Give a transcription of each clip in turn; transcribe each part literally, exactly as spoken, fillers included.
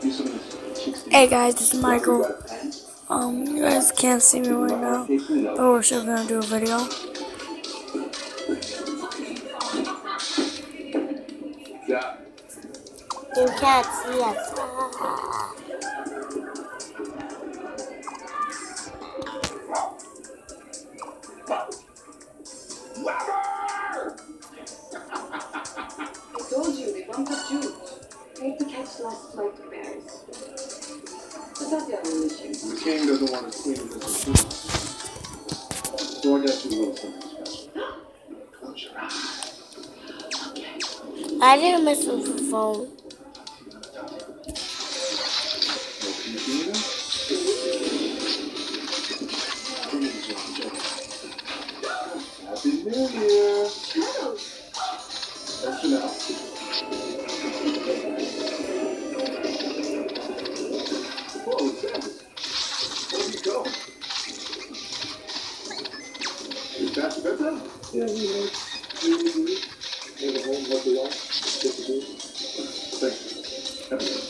Hey guys, this is Michael. Um, you guys can't see me right now, but we're still gonna do a video. You can't see us. I told you, they bumped up Jude. Hate to catch last flight to Paris. But that's the other issue. The king doesn't want his queen to miss a shoot. So I guess we will something special. Close your eyes. Okay. I didn't miss the phone. Happy New Year! No. That's enough. Whoa, Sandra. Where'd you go? Is that the bedtime? Yeah, we know. We need to leave. Go home, what they want. Get to do. Thank you. Happy New Year.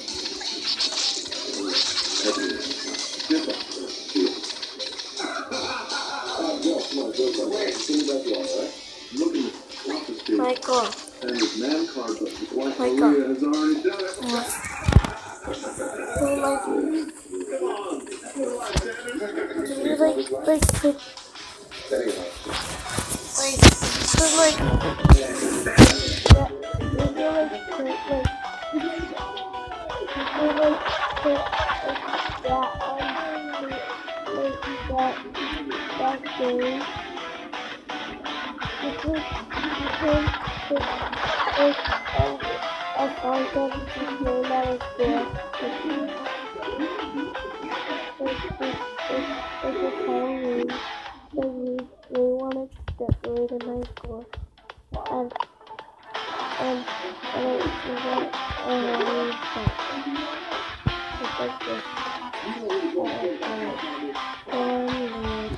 Happy New Year. Get back. Uh, yeah, come on, go, go. Wait, send it back to us, right? Look at the office page. Michael. And his man card, but his wife Michael. Maria has already done it. What? Come on. Come on, Sanders. Do you like, like, like, There you go. like, so like, yeah, you feel like, like, like, you feel like, like, like that, um, like that, that game. You can, you can, like, like, um, a song that you can play that is there. Like, like, like, like, like a time that we, we wanted to decorate a nice school. And, and, and it was like, and I really fun. It's like this. And, and, and, and,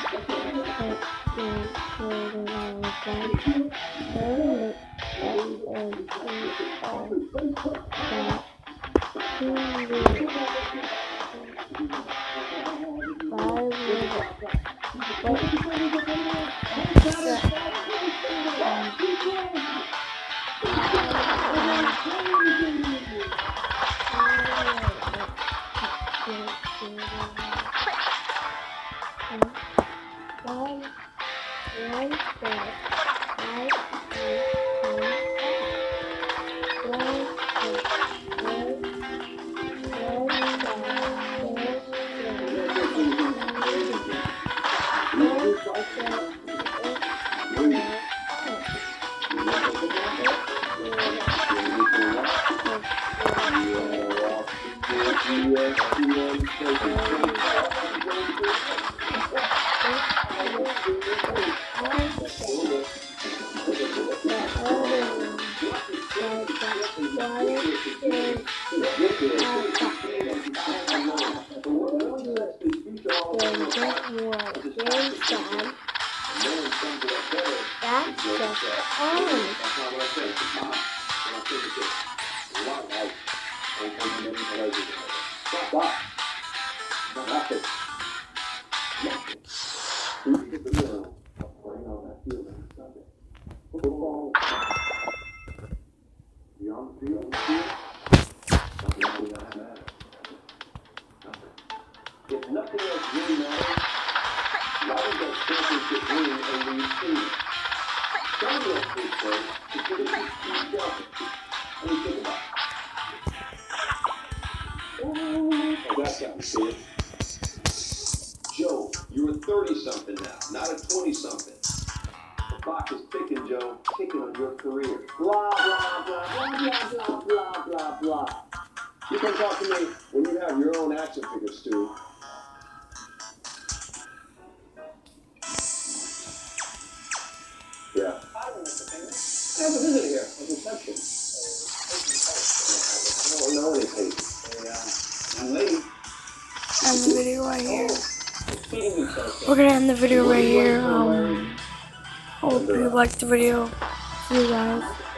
One, one, five, five, That's just fun. If nothing else really matters, why does that championship win over your team? Somebody else thinks so, because it's too selfish. I mean, think about it. Oh, that's how you see it. Joe, you're a thirty-something now, not a twenty-something. The clock is ticking, Joe, ticking on your career. Blah, blah, blah, blah, blah, blah, blah, blah. You can talk to me when you have your own action figures, Stu. Yeah. I have a visitor here at reception. I don't know anything. A young lady. End the video right here. We're gonna end the video right here. Um, hope you liked the video. See you guys.